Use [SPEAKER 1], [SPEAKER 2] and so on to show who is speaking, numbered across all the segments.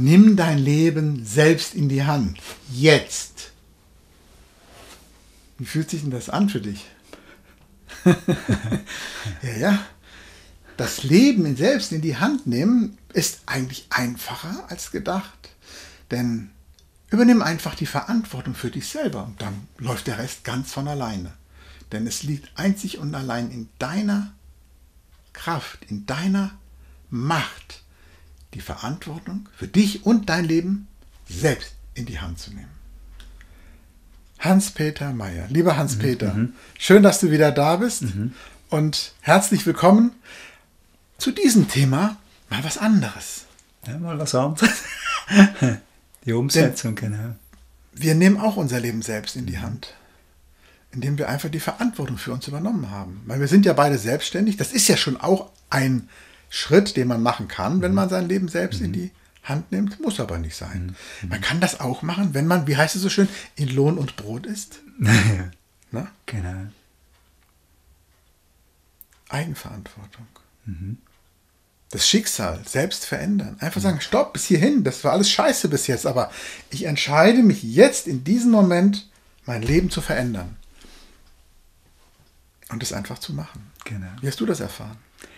[SPEAKER 1] Nimm dein Leben selbst in die Hand. Jetzt. Wie fühlt sich denn das an für dich? Ja. Das Leben selbst in die Hand nehmen ist eigentlich einfacher als gedacht. Denn übernimm einfach die Verantwortung für dich selber und dann läuft der Rest ganz von alleine. Denn es liegt einzig und allein in deiner Kraft, in deiner Macht, die Verantwortung für dich und dein Leben selbst in die Hand zu nehmen. Hans-Peter Meyer, lieber Hans-Peter, schön, dass du wieder da bist und herzlich willkommen zu diesem Thema, mal was anderes.
[SPEAKER 2] Ja, mal was anderes. Die Umsetzung, genau.
[SPEAKER 1] Wir nehmen auch unser Leben selbst in die Hand, indem wir einfach die Verantwortung für uns übernommen haben. Weil wir sind ja beide selbstständig. Das ist ja schon auch ein Schritt, den man machen kann, wenn man sein Leben selbst in die Hand nimmt. Muss aber nicht sein. Man kann das auch machen, wenn man, wie heißt es so schön, in Lohn und Brot ist. Na?
[SPEAKER 2] Genau.
[SPEAKER 1] Eigenverantwortung. Das Schicksal selbst verändern. Einfach sagen, stopp, bis hierhin, das war alles scheiße bis jetzt, aber ich entscheide mich jetzt in diesem Moment, mein Leben zu verändern. Und es einfach zu machen.
[SPEAKER 2] Genau.
[SPEAKER 1] Wie hast du das erfahren?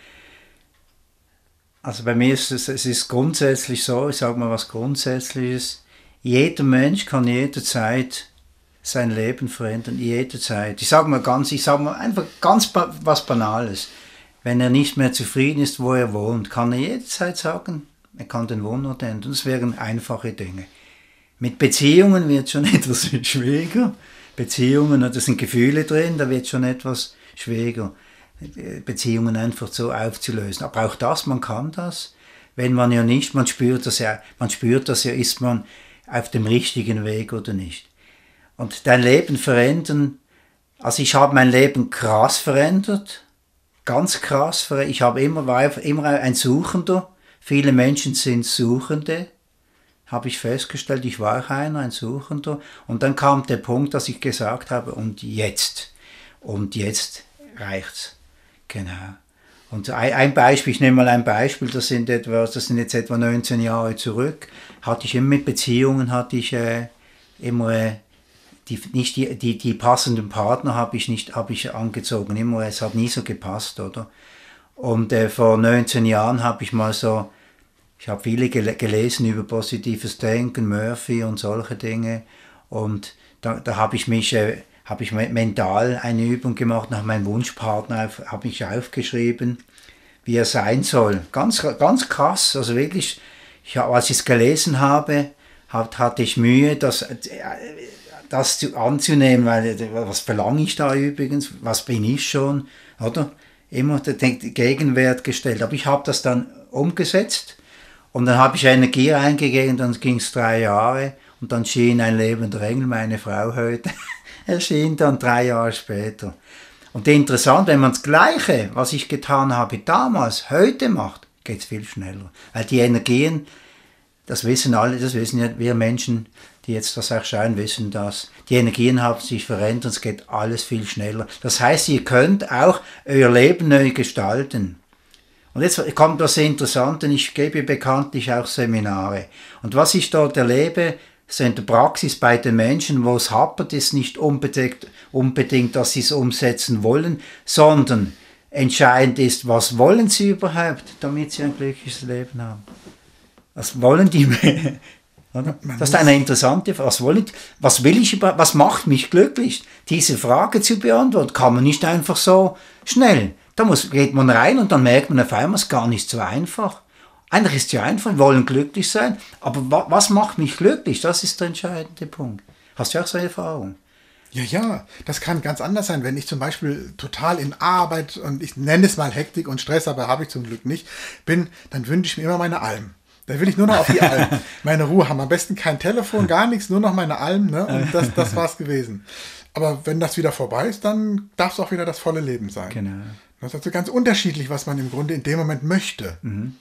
[SPEAKER 2] Also bei mir ist es ist grundsätzlich so, ich sage mal was Grundsätzliches, jeder Mensch kann jederzeit sein Leben verändern, jederzeit. Ich sage mal einfach ganz was Banales. Wenn er nicht mehr zufrieden ist, wo er wohnt, kann er jederzeit sagen, er kann den Wohnort ändern. Das wären einfache Dinge. Mit Beziehungen wird es schon etwas schwieriger. Beziehungen, da sind Gefühle drin, da wird es schon etwas schwieriger. Beziehungen einfach so aufzulösen. Aber auch das, man kann das. Wenn man ja nicht, man spürt das ja, ist man auf dem richtigen Weg oder nicht. Und dein Leben verändern, also ich habe mein Leben krass verändert, ganz krass verändert. Ich war immer ein Suchender. Viele Menschen sind Suchende, habe ich festgestellt. Ich war auch ein Suchender. Und dann kam der Punkt, dass ich gesagt habe, und jetzt reicht's. Genau. Und ein Beispiel, ich nehme mal ein Beispiel, das sind jetzt etwa 19 Jahre zurück, hatte ich immer mit Beziehungen, immer die passenden Partner habe ich angezogen, immer, es hat nie so gepasst, oder? Und vor 19 Jahren habe ich habe viele gelesen über positives Denken, Murphy und solche Dinge, und da habe ich mental eine Übung gemacht, nach meinem Wunschpartner habe ich aufgeschrieben, wie er sein soll. Ganz, ganz krass, also wirklich, als ich es gelesen habe, hatte ich Mühe, das anzunehmen, weil was verlange ich da übrigens, was bin ich schon, oder? Immer den Gegenwert gestellt. Aber ich habe das dann umgesetzt und dann habe ich Energie eingegeben, dann ging es 3 Jahre und dann schien ein lebender Engel, meine Frau heute, erschien dann 3 Jahre später. Und interessant, wenn man das Gleiche, was ich getan habe damals, heute macht, geht es viel schneller. Weil die Energien, das wissen alle, das wissen ja wir Menschen, die jetzt das auch schauen, wissen das. Die Energien haben sich verändert, es geht alles viel schneller. Das heißt, ihr könnt auch euer Leben neu gestalten. Und jetzt kommt das Interessante, ich gebe bekanntlich auch Seminare. Und was ich dort erlebe, so in der Praxis bei den Menschen, wo es hapert, ist nicht unbedingt, dass sie es umsetzen wollen, sondern entscheidend ist, was wollen sie überhaupt, damit sie ein glückliches Leben haben. Was wollen die mehr? Das ist eine interessante Frage. Was will ich überhaupt? Was macht mich glücklich? Diese Frage zu beantworten, kann man nicht einfach so schnell. Geht man rein und dann merkt man auf einmal, es ist gar nicht so einfach. Eigentlich ist es ja einfach, wir wollen glücklich sein, aber was macht mich glücklich? Das ist der entscheidende Punkt. Hast du auch so eine Erfahrung?
[SPEAKER 1] Ja, das kann ganz anders sein. Wenn ich zum Beispiel total in Arbeit und ich nenne es mal Hektik und Stress, aber habe ich zum Glück nicht, bin, dann wünsche ich mir immer meine Alm. Da will ich nur noch auf die Alm. Meine Ruhe haben. Am besten kein Telefon, gar nichts, nur noch meine Alm. Ne? Und das war's gewesen. Aber wenn das wieder vorbei ist, dann darf es auch wieder das volle Leben sein.
[SPEAKER 2] Genau.
[SPEAKER 1] Das ist also ganz unterschiedlich, was man im Grunde in dem Moment möchte.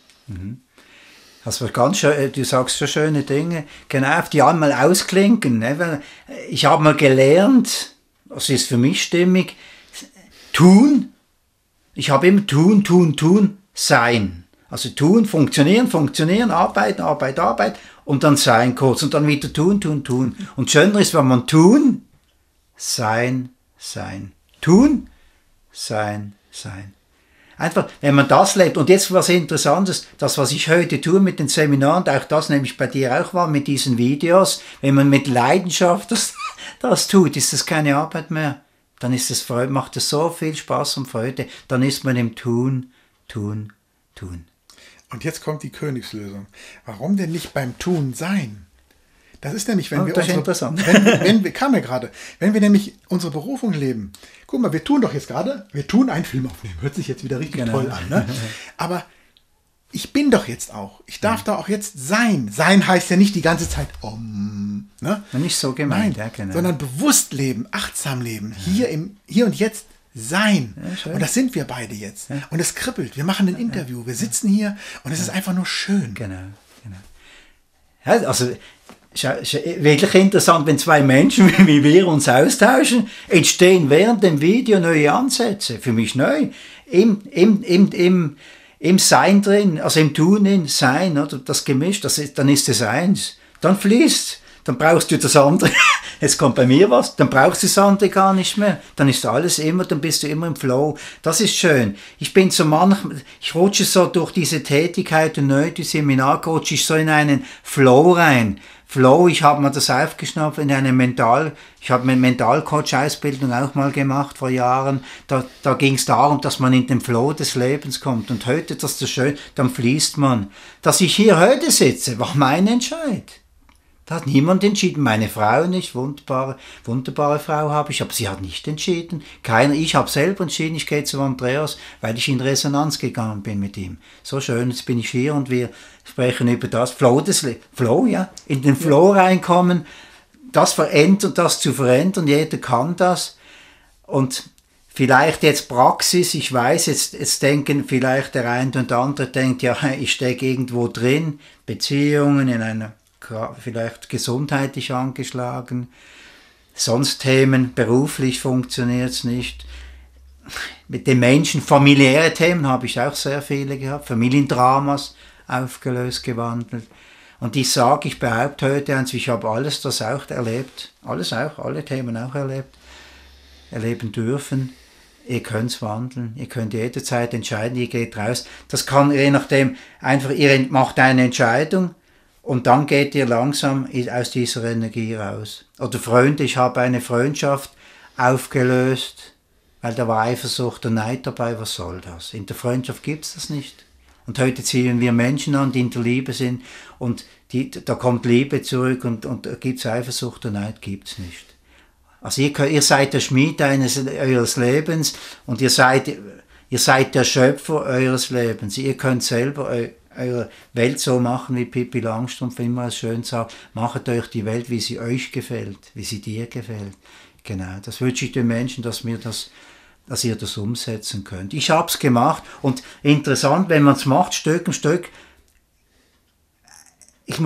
[SPEAKER 2] Das war ganz schön, du sagst so schöne Dinge. Genau, auf die einmal ausklinken. Ne? Weil ich habe mal gelernt, das ist für mich stimmig, tun. Ich habe immer tun, sein. Also tun, funktionieren, arbeiten und dann sein kurz und dann wieder tun. Und schöner ist, wenn man tun, sein. Tun, sein. Einfach, wenn man das lebt. Und jetzt was Interessantes, das, was ich heute tue mit den Seminaren, auch das nehme ich bei dir auch wahr, mit diesen Videos, wenn man mit Leidenschaft das tut, ist das keine Arbeit mehr. Dann ist es Freude, macht es so viel Spaß und Freude. Dann ist man im Tun.
[SPEAKER 1] Und jetzt kommt die Königslösung. Warum denn nicht beim Tun sein? Das ist nämlich, wenn wir wenn wir nämlich unsere Berufung leben. Guck mal, wir tun einen Film aufnehmen. Hört sich jetzt wieder richtig toll an. Ne? Aber ich bin doch jetzt auch. Ich darf da auch jetzt sein. Sein heißt ja nicht die ganze Zeit ne?
[SPEAKER 2] Nicht so gemeint,
[SPEAKER 1] nein, sondern bewusst leben, achtsam leben, hier und jetzt sein. Ja, und das sind wir beide jetzt. Ja. Und es kribbelt. Wir machen ein Interview. Wir sitzen hier und es ist einfach nur schön.
[SPEAKER 2] Genau. Ja, also wirklich interessant, wenn zwei Menschen wie wir uns austauschen, entstehen während dem Video neue Ansätze. Für mich neu. Im Sein drin, also im Tun in Sein, oder das Gemisch, dann ist es eins. Dann fließt. Dann brauchst du das andere, jetzt kommt bei mir was, dann brauchst du das andere gar nicht mehr. Dann ist alles dann bist du immer im Flow. Das ist schön. Ich rutsche so durch diese Tätigkeit und die Seminar rutsche ich so in einen Flow rein. Flow, ich habe mir das aufgeschnappt ich habe eine Mentalcoach-Ausbildung auch mal gemacht vor Jahren. Da ging es darum, dass man in den Flow des Lebens kommt. Und heute, das ist so schön, dann fließt man. Dass ich hier heute sitze, war mein Entscheid. Da hat niemand entschieden, meine Frau nicht, wunderbare Frau habe ich, aber sie hat nicht entschieden. Ich habe selber entschieden, ich gehe zu Andreas, weil ich in Resonanz gegangen bin mit ihm. So schön, jetzt bin ich hier und wir sprechen über das Flow in den Flow reinkommen, das zu verändern, jeder kann das. Und vielleicht jetzt Praxis, ich weiß, jetzt denken vielleicht der eine und andere denkt, ja, ich stecke irgendwo drin, Beziehungen in einer vielleicht gesundheitlich angeschlagen, sonst Themen, beruflich funktioniert es nicht. Mit den Menschen, familiäre Themen habe ich auch sehr viele gehabt, Familiendramas aufgelöst, gewandelt. Und ich behaupte heute, ich habe alles das auch erlebt, alle Themen auch erleben dürfen. Ihr könnt es wandeln, ihr könnt jederzeit entscheiden, ihr geht raus. Das kann je nachdem einfach, ihr macht eine Entscheidung, und dann geht ihr langsam aus dieser Energie raus. Oder Freunde, ich habe eine Freundschaft aufgelöst, weil da war Eifersucht und Neid dabei, was soll das? In der Freundschaft gibt es das nicht. Und heute ziehen wir Menschen an, die in der Liebe sind und da kommt Liebe zurück und gibt es Eifersucht und Neid, gibt es nicht. Also ihr seid der Schmied eures Lebens und ihr seid der Schöpfer eures Lebens. Ihr könnt selber eure Welt so machen, wie Pippi Langstrumpf immer schön sagt, macht euch die Welt, wie sie euch gefällt, wie sie dir gefällt. Genau, das wünsche ich den Menschen, dass ihr das umsetzen könnt. Ich habe es gemacht und interessant, wenn man es macht, Stück um Stück, ich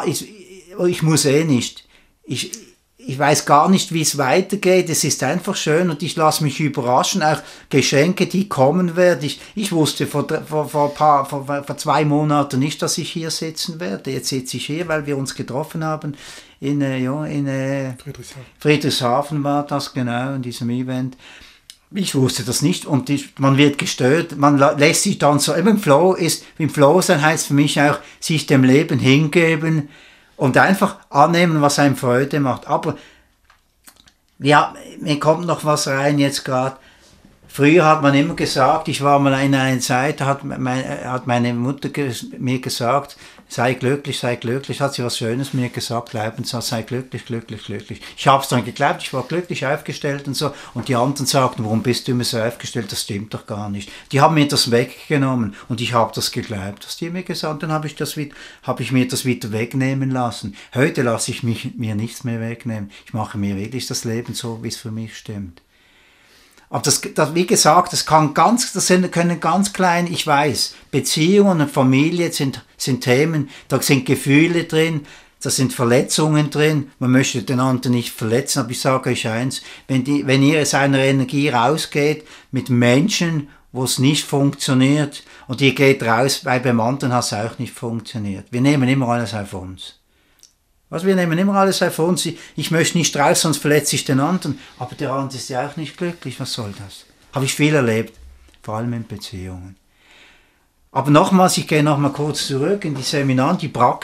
[SPEAKER 2] weiß gar nicht, wie es weitergeht. Es ist einfach schön und ich lasse mich überraschen. Auch Geschenke, die kommen werden. Ich wusste vor 2 Monaten nicht, dass ich hier sitzen werde. Jetzt sitze ich hier, weil wir uns getroffen haben. In Friedrichshafen war das, genau, in diesem Event. Ich wusste das nicht und man wird gestört. Man lässt sich dann so, im Flow sein heißt für mich auch, sich dem Leben hingeben, und einfach annehmen, was einem Freude macht. Aber ja, mir kommt noch was rein jetzt gerade. Früher hat man immer gesagt, ich war mal in einer Zeit, hat meine Mutter mir gesagt, sei glücklich, hat sie was Schönes mir gesagt, Leibensatz, sei glücklich. Ich habe es dann geglaubt, ich war glücklich aufgestellt und so. Und die anderen sagten, warum bist du immer so aufgestellt, das stimmt doch gar nicht. Die haben mir das weggenommen und ich habe das geglaubt, was die mir gesagt haben. Dann habe ich mir das wieder wegnehmen lassen. Heute lasse ich mir nichts mehr wegnehmen. Ich mache mir wirklich das Leben so, wie es für mich stimmt. Aber das, wie gesagt, das können ganz klein, ich weiß, Beziehungen und Familie sind Themen, da sind Gefühle drin, da sind Verletzungen drin, man möchte den anderen nicht verletzen, aber ich sage euch eins, wenn ihr aus einer Energie rausgeht mit Menschen, wo es nicht funktioniert und ihr geht raus, weil beim anderen hat es auch nicht funktioniert. Wir nehmen immer alles auf uns. Also wir nehmen immer alles auf uns. Ich möchte nicht raus, sonst verletze ich den anderen. Aber der andere ist ja auch nicht glücklich. Was soll das? Habe ich viel erlebt, vor allem in Beziehungen. Aber nochmals, ich gehe nochmal kurz zurück in die Seminare,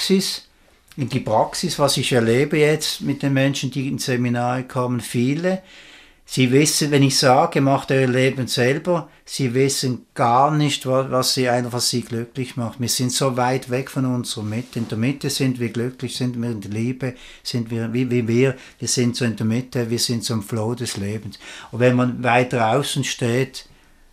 [SPEAKER 2] in die Praxis, was ich erlebe jetzt mit den Menschen, die ins Seminar kommen. Viele, sie wissen, wenn ich sage, macht euer Leben selber, sie wissen gar nicht, was sie glücklich macht. Wir sind so weit weg von unserer Mitte. In der Mitte sind wir glücklich, sind wir in der Liebe, sind wir wir sind so in der Mitte, wir sind so im Flow des Lebens. Und wenn man weiter außen steht,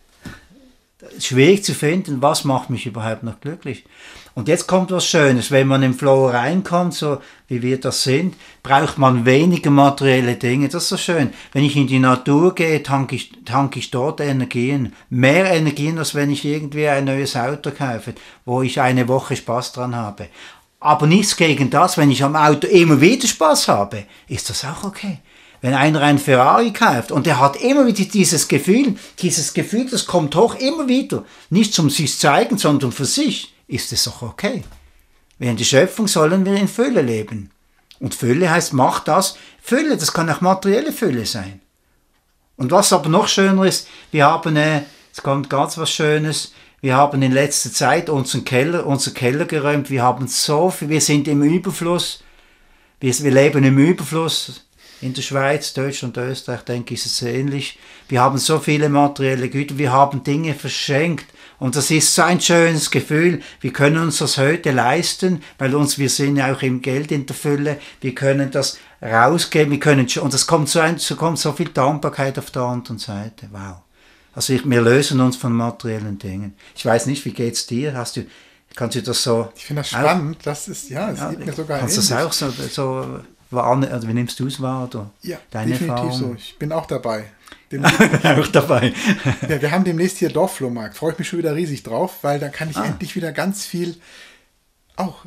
[SPEAKER 2] schwierig zu finden, was macht mich überhaupt noch glücklich. Und jetzt kommt was Schönes, wenn man im Flow reinkommt, so wie wir das sind, braucht man weniger materielle Dinge, das ist so schön. Wenn ich in die Natur gehe, tank ich dort Energien, mehr Energien, als wenn ich irgendwie ein neues Auto kaufe, wo ich eine Woche Spaß dran habe. Aber nichts gegen das, wenn ich am Auto immer wieder Spaß habe, ist das auch okay. Wenn einer einen Ferrari kauft und er hat immer wieder dieses Gefühl, das kommt hoch immer wieder, nicht zum sich zeigen, sondern für sich, ist es auch okay. Während der Schöpfung sollen wir in Fülle leben. Und Fülle heißt, macht das. Fülle, das kann auch materielle Fülle sein. Und was aber noch schöner ist, wir haben, es kommt ganz was Schönes, wir haben in letzter Zeit unseren Keller geräumt, wir haben so viel, wir sind im Überfluss, wir leben im Überfluss. In der Schweiz, Deutschland, Österreich, denke ich, ist es ähnlich. Wir haben so viele materielle Güter, wir haben Dinge verschenkt. Und das ist so ein schönes Gefühl. Wir können uns das heute leisten, weil wir sind ja auch im Geld in der Fülle. Wir können das rausgeben, und es kommt so viel Dankbarkeit auf der anderen Seite. Wow. Also wir lösen uns von materiellen Dingen. Ich weiß nicht, wie geht's dir? Kannst du das so?
[SPEAKER 1] Ich finde das spannend. Das ist, es geht mir sogar
[SPEAKER 2] kannst du das auch so also wie nimmst du es wahr? Oder
[SPEAKER 1] ja,
[SPEAKER 2] deine
[SPEAKER 1] definitiv
[SPEAKER 2] Erfahrung?
[SPEAKER 1] So. Ich bin auch dabei.
[SPEAKER 2] Auch dabei.
[SPEAKER 1] Ja, wir haben demnächst hier Dorfflohmarkt. Freue ich mich schon wieder riesig drauf, weil da kann ich endlich wieder ganz viel auch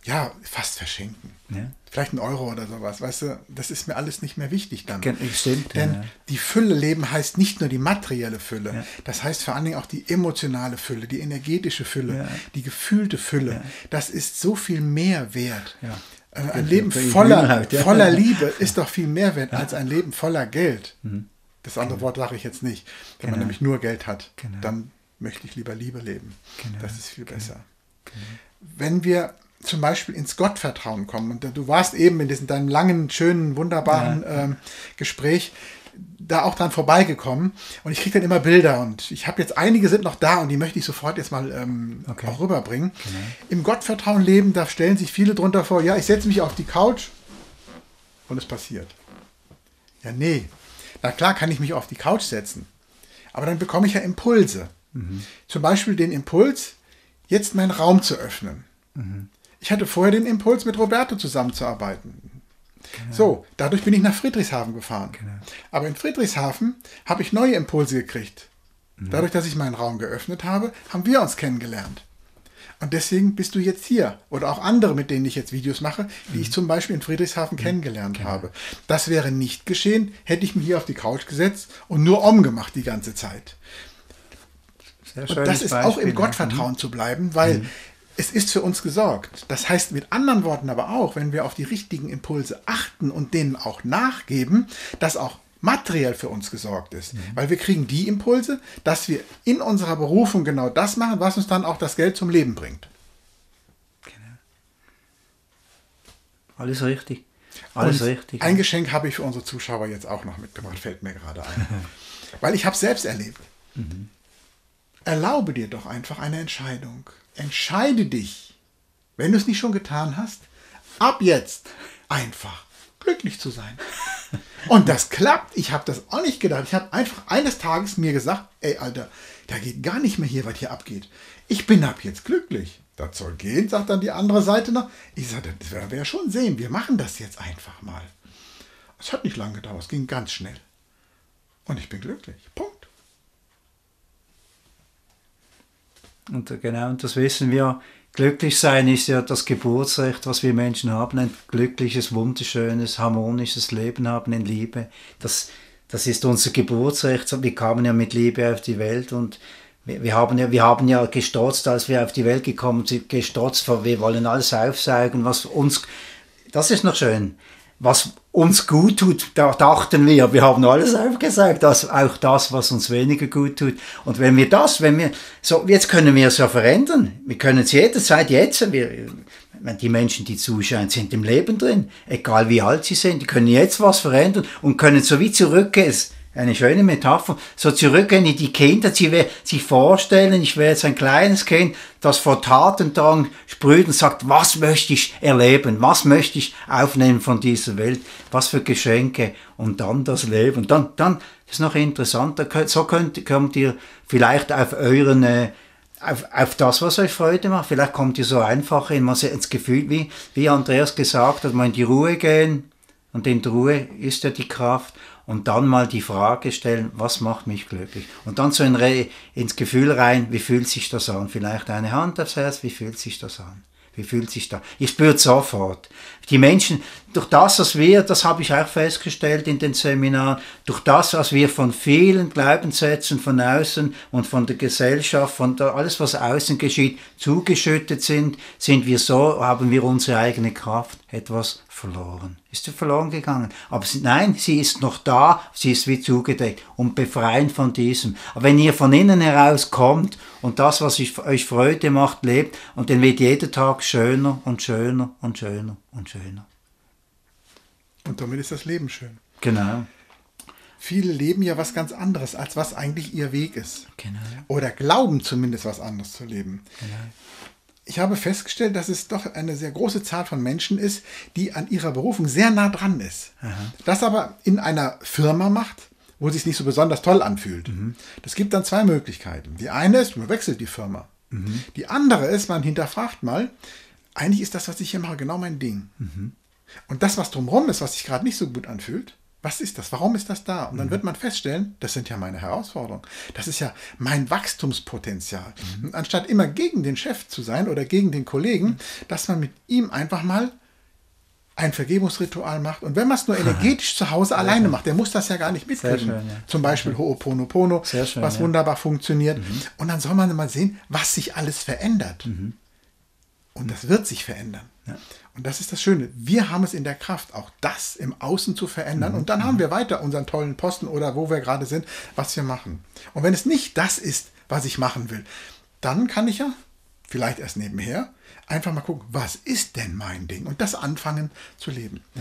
[SPEAKER 1] fast verschenken. Ja. Vielleicht €1 oder sowas. Weißt du, das ist mir alles nicht mehr wichtig dann.
[SPEAKER 2] Stimmt.
[SPEAKER 1] Denn die Fülle leben heißt nicht nur die materielle Fülle. Ja. Das heißt vor allen Dingen auch die emotionale Fülle, die energetische Fülle, die gefühlte Fülle. Ja. Das ist so viel mehr wert. Ja. Ein Leben voller Liebe ist doch viel mehr wert als ein Leben voller Geld. Mhm. Das andere Wort sage ich jetzt nicht. Wenn man nämlich nur Geld hat, dann möchte ich lieber Liebe leben. Das ist viel besser. Wenn wir zum Beispiel ins Gottvertrauen kommen, und du warst eben in deinem langen, schönen, wunderbaren Gespräch da auch dran vorbeigekommen und ich kriege dann immer Bilder und ich habe jetzt, einige sind noch da und die möchte ich sofort jetzt mal auch rüberbringen. Im Gottvertrauen leben, da stellen sich viele drunter vor, ja, ich setze mich auf die Couch und es passiert. Ja, nee. Na klar kann ich mich auf die Couch setzen, aber dann bekomme ich ja Impulse. Mhm. Zum Beispiel den Impuls, jetzt meinen Raum zu öffnen. Mhm. Ich hatte vorher den Impuls, mit Roberto zusammenzuarbeiten. So, dadurch bin ich nach Friedrichshafen gefahren. Aber in Friedrichshafen habe ich neue Impulse gekriegt. Dadurch, dass ich meinen Raum geöffnet habe, haben wir uns kennengelernt. Und deswegen bist du jetzt hier. Oder auch andere, mit denen ich jetzt Videos mache, die ich zum Beispiel in Friedrichshafen kennengelernt habe. Das wäre nicht geschehen, hätte ich mich hier auf die Couch gesetzt und nur gemacht die ganze Zeit. Und das ist Beispiel, auch im Gottvertrauen zu bleiben, weil es ist für uns gesorgt. Das heißt mit anderen Worten aber auch, wenn wir auf die richtigen Impulse achten und denen auch nachgeben, dass auch materiell für uns gesorgt ist. Weil wir kriegen die Impulse, dass wir in unserer Berufung genau das machen, was uns dann auch das Geld zum Leben bringt.
[SPEAKER 2] Alles richtig. Alles richtig.
[SPEAKER 1] Ein Geschenk habe ich für unsere Zuschauer jetzt auch noch mitgebracht, fällt mir gerade ein. Weil ich habe es selbst erlebt. Erlaube dir doch einfach eine Entscheidung. Entscheide dich, wenn du es nicht schon getan hast, ab jetzt einfach glücklich zu sein. Und das klappt. Ich habe das auch nicht gedacht. Ich habe einfach eines Tages mir gesagt, ey Alter, da geht gar nicht mehr hier, was hier abgeht. Ich bin ab jetzt glücklich. Das soll gehen, sagt dann die andere Seite noch. Ich sage, das werden wir ja schon sehen. Wir machen das jetzt einfach mal. Es hat nicht lange gedauert, es ging ganz schnell. Und ich bin glücklich. Punkt.
[SPEAKER 2] Und das wissen wir, glücklich sein ist ja das Geburtsrecht, was wir Menschen haben, ein glückliches, wunderschönes, harmonisches Leben haben in Liebe. Das ist unser Geburtsrecht, wir kamen ja mit Liebe auf die Welt und Wir haben ja gestrotzt, als wir auf die Welt gekommen sind, gestrotzt, wir wollen alles aufsaugen, was uns, das ist noch schön, was uns gut tut, da dachten wir haben alles aufgesaugt, auch das, was uns weniger gut tut. Und jetzt können wir es ja verändern. Wir können es jederzeit jetzt, die Menschen, die zuschauen, sind im Leben drin, egal wie alt sie sind, die können jetzt was verändern und können so wie zurückgehen. Eine schöne Metapher, so zurückgehen in die Kinder, sie sich vorstellen, ich wäre jetzt ein kleines Kind, das vor Tatendrang sprüht und sagt, was möchte ich erleben, was möchte ich aufnehmen von dieser Welt, was für Geschenke und dann das Leben. Und dann das ist noch interessant, so kommt ihr vielleicht auf auf das, was euch Freude macht, vielleicht kommt ihr so einfach ins Gefühl, wie Andreas gesagt hat, mal in die Ruhe gehen und in der Ruhe ist ja die Kraft. Und dann mal die Frage stellen, was macht mich glücklich? Und dann so ins Gefühl rein, wie fühlt sich das an? Vielleicht eine Hand aufs Herz, wie fühlt sich das an? Wie fühlt sich das? Ihr spürt sofort. Die Menschen, durch das, das habe ich auch festgestellt in den Seminaren, durch das, was wir von vielen Glaubenssätzen von außen und von der Gesellschaft, alles, was außen geschieht, zugeschüttet sind, haben wir unsere eigene Kraft etwas verloren. Ist sie verloren gegangen? Aber nein, sie ist noch da, sie ist wie zugedeckt und befreien von diesem. Aber wenn ihr von innen heraus kommt und das, was euch Freude macht, lebt, und dann wird jeder Tag schöner und schöner und schöner und schöner.
[SPEAKER 1] Und damit ist das Leben schön.
[SPEAKER 2] Genau.
[SPEAKER 1] Viele leben ja was ganz anderes, als was eigentlich ihr Weg ist.
[SPEAKER 2] Genau.
[SPEAKER 1] Oder glauben zumindest was anderes zu leben.
[SPEAKER 2] Genau.
[SPEAKER 1] Ich habe festgestellt, dass es doch eine sehr große Zahl von Menschen ist, die an ihrer Berufung sehr nah dran ist. Aha. Das aber in einer Firma macht, wo es sich nicht so besonders toll anfühlt. Mhm. Das gibt dann zwei Möglichkeiten. Die eine ist, man wechselt die Firma. Mhm. Die andere ist, man hinterfragt mal, eigentlich ist das, was ich hier mache, genau mein Ding. Mhm. Und das, was drumherum ist, was sich gerade nicht so gut anfühlt, was ist das? Warum ist das da? Und dann wird man feststellen, das sind ja meine Herausforderungen. Das ist ja mein Wachstumspotenzial. Und anstatt immer gegen den Chef zu sein oder gegen den Kollegen, dass man mit ihm einfach mal ein Vergebungsritual macht. Und wenn man es nur energetisch zu Hause alleine macht, der muss das ja gar nicht mitkriegen. Schön, ja. Zum Beispiel Ho'oponopono, was wunderbar funktioniert. Und dann soll man mal sehen, was sich alles verändert. Und das wird sich verändern. Ja. Und das ist das Schöne. Wir haben es in der Kraft, auch das im Außen zu verändern. Und dann haben wir weiter unseren tollen Posten oder wo wir gerade sind, was wir machen. Und wenn es nicht das ist, was ich machen will, dann kann ich ja, vielleicht erst nebenher, einfach mal gucken, was ist denn mein Ding? Und das anfangen zu leben. Ja.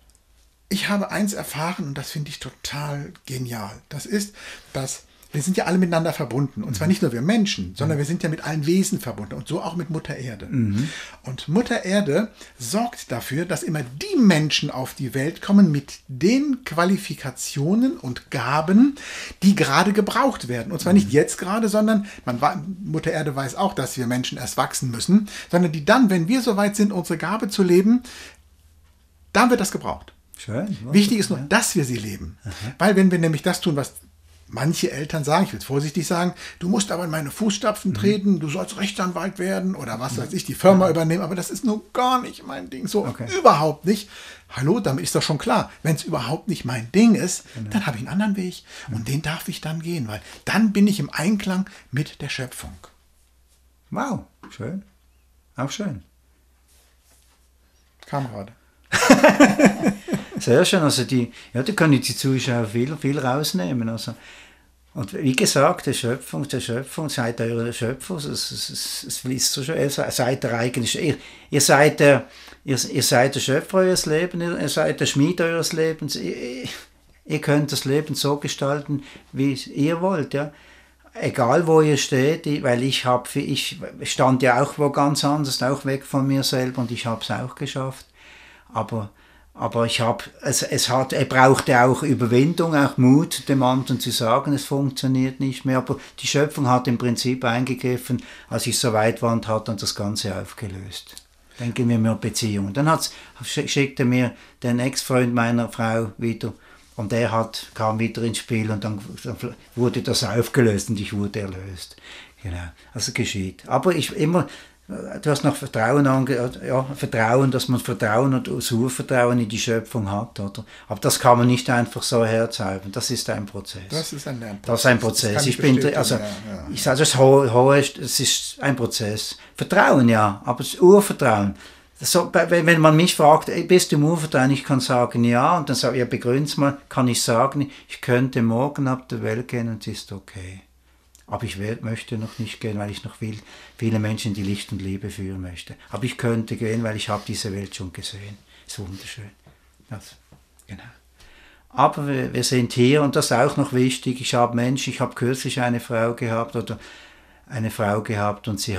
[SPEAKER 1] Ich habe eins erfahren und das finde ich total genial. Das ist, dass wir sind ja alle miteinander verbunden. Und zwar nicht nur wir Menschen, sondern wir sind ja mit allen Wesen verbunden. Und so auch mit Mutter Erde. Und Mutter Erde sorgt dafür, dass immer die Menschen auf die Welt kommen mit den Qualifikationen und Gaben, die gerade gebraucht werden. Und zwar nicht jetzt gerade, sondern Mutter Erde weiß auch, dass wir Menschen erst wachsen müssen, sondern die dann, wenn wir soweit sind, unsere Gabe zu leben, dann wird das gebraucht.
[SPEAKER 2] Schön.
[SPEAKER 1] Wichtig ist nur, dass wir sie leben. Aha. Weil wenn wir nämlich das tun, was manche Eltern sagen, ich will es vorsichtig sagen, du musst aber in meine Fußstapfen treten, du sollst Rechtsanwalt werden oder was weiß ich, die Firma übernehmen, aber das ist nur gar nicht mein Ding, so überhaupt nicht. Hallo, damit ist doch schon klar, wenn es überhaupt nicht mein Ding ist, dann habe ich einen anderen Weg und den darf ich dann gehen, weil dann bin ich im Einklang mit der Schöpfung.
[SPEAKER 2] Wow, schön, auch schön.
[SPEAKER 1] Kam gerade.
[SPEAKER 2] Sehr schön, also die können die Zuschauer viel rausnehmen. Also. Und wie gesagt, der Schöpfung, seid euer Schöpfer, es fließt so schön, ihr seid der eigene, ihr seid der Schöpfer eures Lebens, ihr seid der Schmied eures Lebens, ihr könnt das Leben so gestalten, wie ihr wollt, ja. Egal wo ihr steht, weil ich stand ja auch wo ganz anders, auch weg von mir selber und ich habe es auch geschafft, aber er brauchte auch Überwindung, auch Mut, dem anderen zu sagen, es funktioniert nicht mehr. Aber die Schöpfung hat im Prinzip eingegriffen, als ich so weit war und hat dann das Ganze aufgelöst. Denken wir mehr Beziehungen. Dann schickte mir den Ex-Freund meiner Frau wieder und kam wieder ins Spiel und dann wurde das aufgelöst und ich wurde erlöst. Genau, also geschieht. Aber Du hast nach Vertrauen Vertrauen, dass man Vertrauen und Urvertrauen in die Schöpfung hat, oder? Aber das kann man nicht einfach so herzaubern. Das ist ein Prozess.
[SPEAKER 1] Das ist ein Lernprozess.
[SPEAKER 2] Das ist ein Prozess. Ich sage, das ist ein Prozess. Vertrauen, ja, aber das Urvertrauen. So, wenn man mich fragt, bist du im Urvertrauen? Ich kann sagen, ja. Und dann sage ich, ja, begründ's mal, kann ich sagen, ich könnte morgen ab der Welt gehen und es ist okay. Aber ich möchte noch nicht gehen, weil ich noch viele Menschen in die Licht und Liebe führen möchte. Aber ich könnte gehen, weil ich habe diese Welt schon gesehen. Ist wunderschön. Genau. Aber wir sind hier und das ist auch noch wichtig. Ich habe kürzlich eine Frau gehabt und sie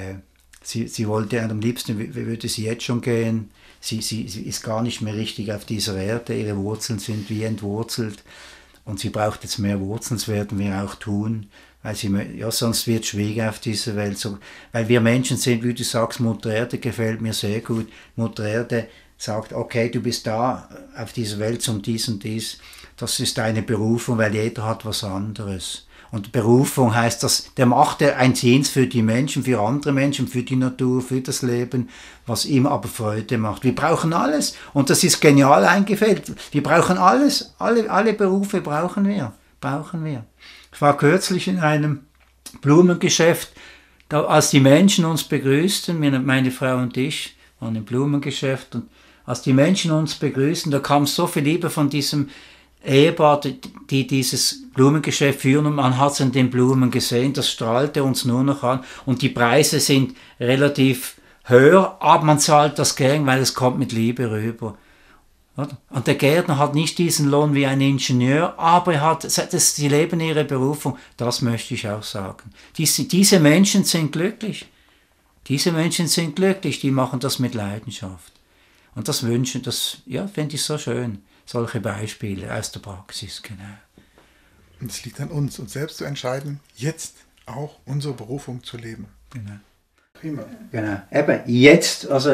[SPEAKER 2] wollte am liebsten, würde sie jetzt schon gehen. Sie ist gar nicht mehr richtig auf dieser Erde. Ihre Wurzeln sind wie entwurzelt. Und sie braucht jetzt mehr Wurzeln, das werden wir auch tun. Weil sonst wird es schwieriger auf dieser Welt. Weil wir Menschen sind, wie du sagst, Mutter Erde gefällt mir sehr gut. Mutter Erde sagt, okay, du bist da auf dieser Welt um dies und dies. Das ist deine Berufung, weil jeder hat was anderes. Und Berufung heißt, der macht einen Dienst für die Menschen, für andere Menschen, für die Natur, für das Leben, was ihm aber Freude macht. Wir brauchen alles und das ist genial eingefällt. Wir brauchen alles, alle Berufe brauchen wir. Ich war kürzlich in einem Blumengeschäft, als die Menschen uns begrüßten, meine Frau und ich waren im Blumengeschäft, und als die Menschen uns begrüßten, da kam so viel Liebe von diesem Ehepaar, die dieses Blumengeschäft führen, und man hat es an den Blumen gesehen, das strahlte uns nur noch an, und die Preise sind relativ höher, aber man zahlt das gern, weil es kommt mit Liebe rüber. Und der Gärtner hat nicht diesen Lohn wie ein Ingenieur, aber sie leben ihre Berufung, das möchte ich auch sagen. Diese Menschen sind glücklich. Diese Menschen sind glücklich, die machen das mit Leidenschaft. Und das finde ich so schön. Solche Beispiele aus der Praxis, genau.
[SPEAKER 1] Und es liegt an uns selbst zu entscheiden, jetzt auch unsere Berufung zu leben.
[SPEAKER 2] Genau.
[SPEAKER 1] Prima.
[SPEAKER 2] Genau. Eben, jetzt, also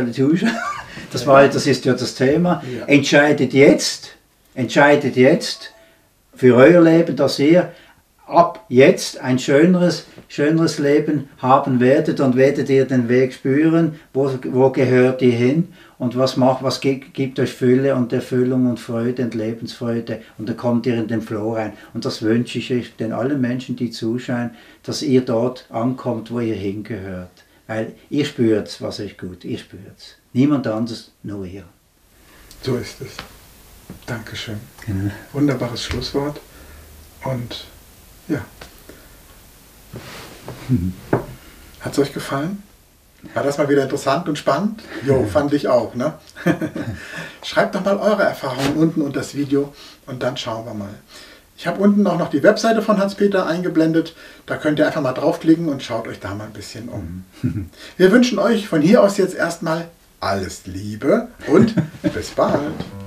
[SPEAKER 2] das ist ja das Thema.
[SPEAKER 1] Ja.
[SPEAKER 2] Entscheidet jetzt für euer Leben, dass ihr ab jetzt ein schöneres Leben haben werdet, und werdet ihr den Weg spüren, wo gehört ihr hin und was gibt euch Fülle und Erfüllung und Freude und Lebensfreude, und dann kommt ihr in den Flow rein. Und das wünsche ich euch, den allen Menschen, die zuschauen, dass ihr dort ankommt, wo ihr hingehört. Weil ihr spürt, was euch gut, ihr spürt. Niemand anders, nur ihr.
[SPEAKER 1] So ist es. Dankeschön.
[SPEAKER 2] Genau.
[SPEAKER 1] Wunderbares Schlusswort. Und ja. Hat es euch gefallen? War das mal wieder interessant und spannend? Jo, fand ich auch, ne? Schreibt doch mal eure Erfahrungen unten unter das Video und dann schauen wir mal. Ich habe unten auch noch die Webseite von Hans-Peter eingeblendet. Da könnt ihr einfach mal draufklicken und schaut euch da mal ein bisschen um. Wir wünschen euch von hier aus jetzt erstmal alles Liebe und bis bald.